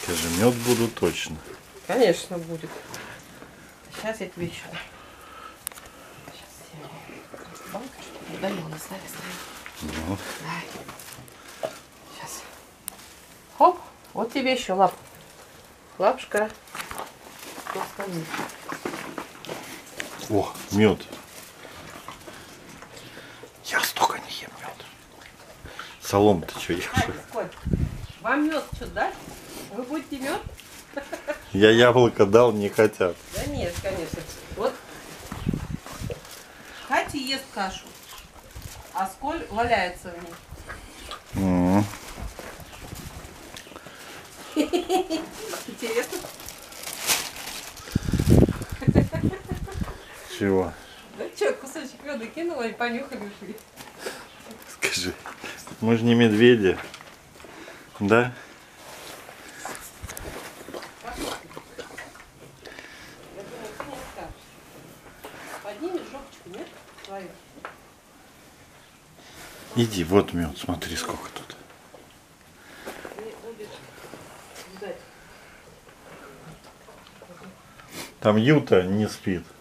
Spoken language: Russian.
Скажи, мед буду точно. Конечно будет. Сейчас я тебе еще. Сейчас я банка, чтобы удаленно ставь. Ну. Сейчас. Хоп, вот тебе еще лап. Лапушка. О, мед. Я столько не ем мед. Солом-то что ешь? Вам мед что дать? Вы будете мед? Я яблоко дал, не хотят. Да нет, конечно. Вот Катя ест кашу, а Сколь валяется в ней. Интересно? Чего? Ну что, кусочек меда кинула и понюхали ушли. Скажи, мы же не медведи, да? Я думаю, ты не скажешь. Поднимешь жопочку, нет? Свою. Иди, вот мед, смотри, сколько тут. Ты будешь ждать. Там Юта не спит.